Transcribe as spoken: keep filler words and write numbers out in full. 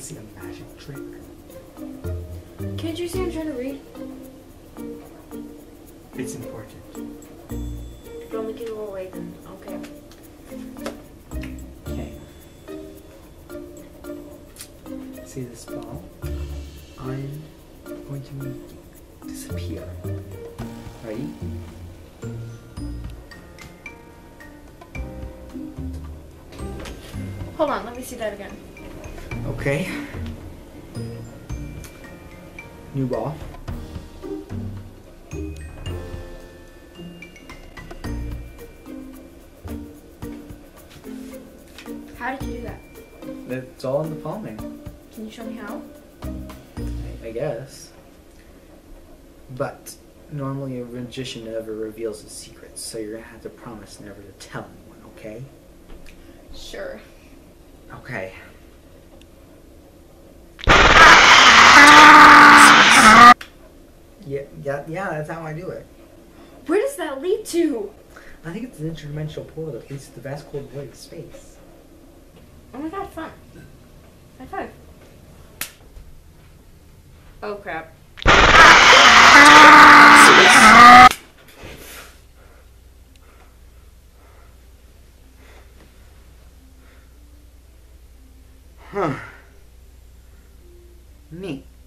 see a magic trick. Can't you see I'm trying to read? It's important. Don't make it go away then. Okay. Okay. See this ball? I'm going to make it disappear. Ready? Hold on, let me see that again. Okay. New ball. How did you do that? It's all in the palming. Can you show me how? I, I guess. But normally a magician never reveals his secrets, so you're gonna have to promise never to tell anyone, okay? Sure. Okay. Yeah, yeah, yeah, that's how I do it. Where does that lead to? I think it's an interdimensional portal that leads to the vast cold void of space. Oh my god, fun. High five. Oh crap. Huh. Neat.